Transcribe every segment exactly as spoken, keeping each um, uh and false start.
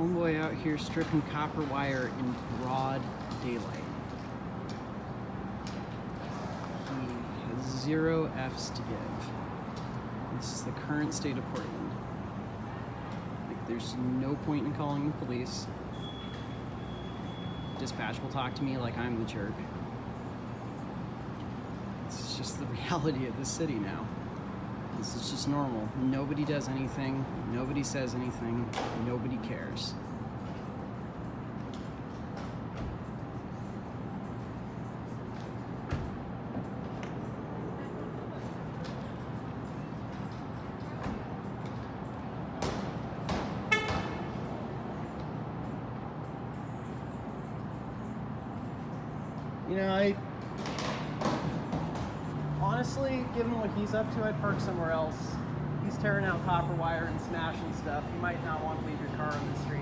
Homeboy out here stripping copper wire in broad daylight. He has zero F's to give. This is the current state of Portland. Like, there's no point in calling the police. Dispatch will talk to me like I'm the jerk. It's just the reality of this city now. This is just normal. Nobody does anything, nobody says anything, nobody cares. You know, I honestly, given what he's up to, I'd park somewhere else. He's tearing out copper wire and smashing stuff. You might not want to leave your car on the street.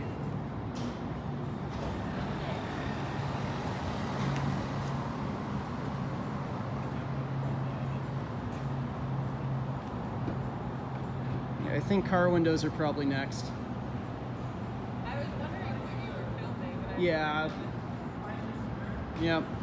Yeah, I think car windows are probably next. I was wondering when you were filming, but I Yeah. Yep.